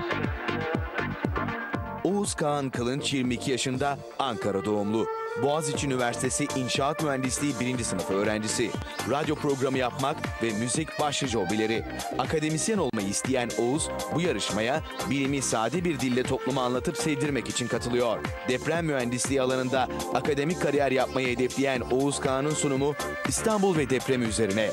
Oğuz Kağan Kılınç 22 yaşında, Ankara doğumlu. Boğaziçi Üniversitesi İnşaat Mühendisliği 1. sınıf öğrencisi. Radyo programı yapmak ve müzik başlıca hobileri. Akademisyen olmayı isteyen Oğuz, bu yarışmaya bilimi sade bir dille topluma anlatıp sevdirmek için katılıyor. Deprem mühendisliği alanında akademik kariyer yapmayı hedefleyen Oğuz Kağan'ın sunumu İstanbul ve depremi üzerine.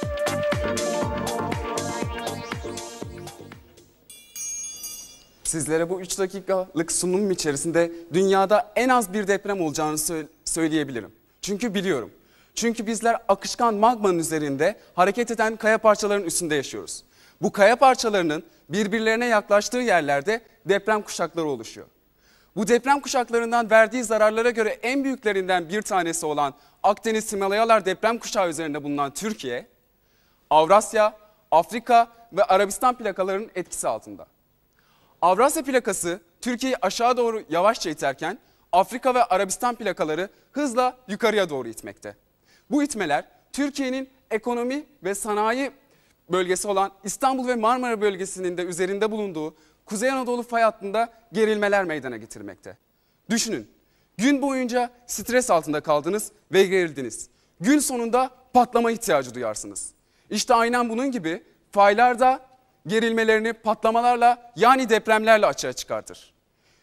Sizlere bu 3 dakikalık sunumum içerisinde dünyada en az bir deprem olacağını söyleyebilirim. Çünkü biliyorum. Çünkü bizler akışkan magmanın üzerinde hareket eden kaya parçalarının üstünde yaşıyoruz. Bu kaya parçalarının birbirlerine yaklaştığı yerlerde deprem kuşakları oluşuyor. Bu deprem kuşaklarından verdiği zararlara göre en büyüklerinden bir tanesi olan Akdeniz Himalayalar deprem kuşağı üzerinde bulunan Türkiye, Avrasya, Afrika ve Arabistan plakalarının etkisi altında. Avrasya plakası Türkiye'yi aşağı doğru yavaşça iterken Afrika ve Arabistan plakaları hızla yukarıya doğru itmekte. Bu itmeler Türkiye'nin ekonomi ve sanayi bölgesi olan İstanbul ve Marmara bölgesinin de üzerinde bulunduğu Kuzey Anadolu fay hattında gerilmeler meydana getirmekte. Düşünün, gün boyunca stres altında kaldınız ve gerildiniz. Gün sonunda patlama ihtiyacı duyarsınız. İşte aynen bunun gibi faylar da gerilmelerini patlamalarla yani depremlerle açığa çıkartır.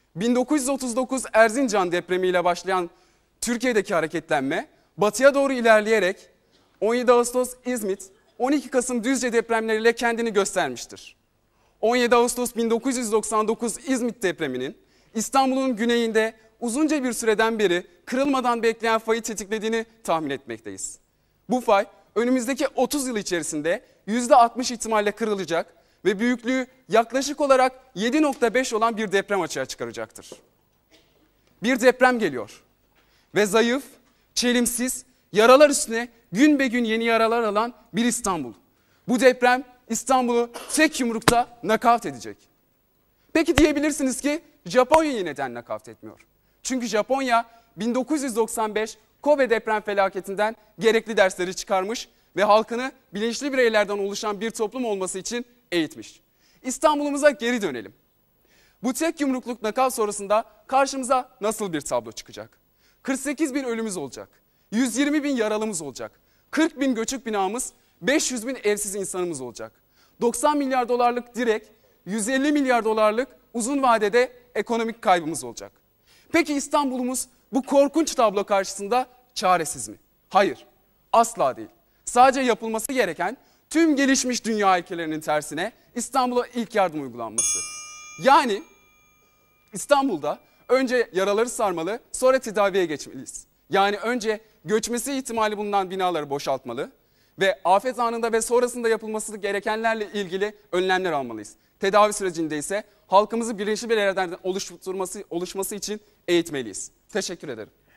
1939 Erzincan depremiyle başlayan Türkiye'deki hareketlenme batıya doğru ilerleyerek 17 Ağustos İzmit, 12 Kasım Düzce depremleriyle kendini göstermiştir. 17 Ağustos 1999 İzmit depreminin İstanbul'un güneyinde uzunca bir süreden beri kırılmadan bekleyen fayı tetiklediğini tahmin etmekteyiz. Bu fay önümüzdeki 30 yıl içerisinde %60 ihtimalle kırılacak ve büyüklüğü yaklaşık olarak 7.5 olan bir deprem açığa çıkaracaktır. Bir deprem geliyor ve zayıf, çelimsiz, yaralar üstüne gün be gün yeni yaralar alan bir İstanbul. Bu deprem İstanbul'u tek yumrukta nakavt edecek. Peki diyebilirsiniz ki Japonya'yı neden nakavt etmiyor? Çünkü Japonya 1995 Kobe deprem felaketinden gerekli dersleri çıkarmış ve halkını bilinçli bireylerden oluşan bir toplum olması için eğitmiş. İstanbul'umuza geri dönelim. Bu tek yumrukluk nakavt sonrasında karşımıza nasıl bir tablo çıkacak? 48 bin ölümümüz olacak, 120 bin yaralımız olacak, 40 bin göçük binamız, 500 bin evsiz insanımız olacak. 90 milyar dolarlık direkt, 150 milyar dolarlık uzun vadede ekonomik kaybımız olacak. Peki İstanbul'umuz bu korkunç tablo karşısında çaresiz mi? Hayır, asla değil. Sadece yapılması gereken tüm gelişmiş dünya ülkelerinin tersine İstanbul'a ilk yardım uygulanması. Yani İstanbul'da önce yaraları sarmalı, sonra tedaviye geçmeliyiz. Yani önce göçmesi ihtimali bulunan binaları boşaltmalı ve afet anında ve sonrasında yapılması gerekenlerle ilgili önlemler almalıyız. Tedavi sürecinde ise halkımızı bilinçli bireylerden oluşması için eğitmeliyiz. Teşekkür ederim.